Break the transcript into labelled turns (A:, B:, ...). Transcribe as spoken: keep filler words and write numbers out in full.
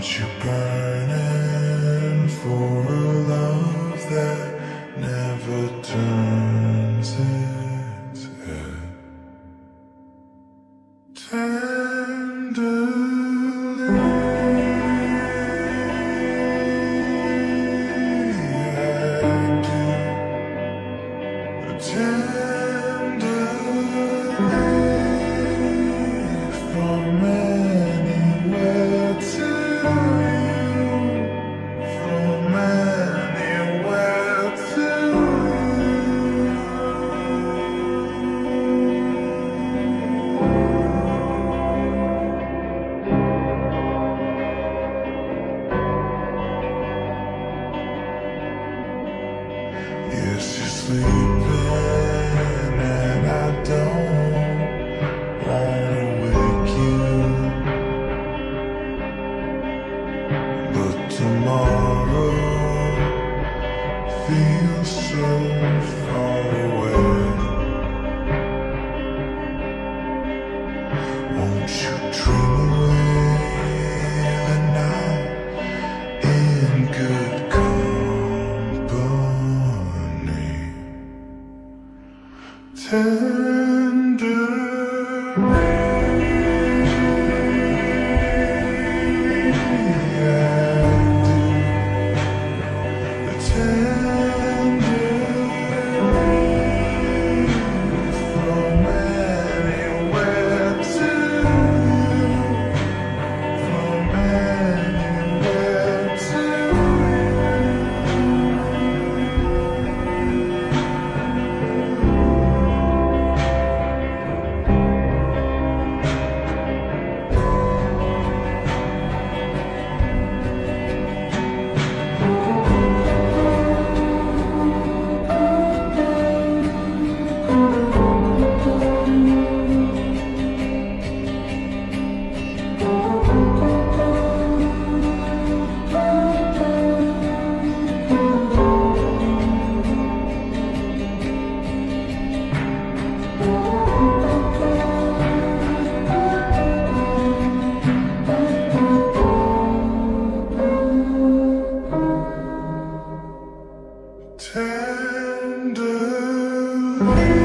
A: Want you burning for a love that never turns its head. Tenderly I do, tenderly from anywhere to you, from anywhere to you. Yes, you're sleeping and I don't wanna wake you, but tomorrow feels so far away. Won't you dream away the night in good company? Tender Tenderly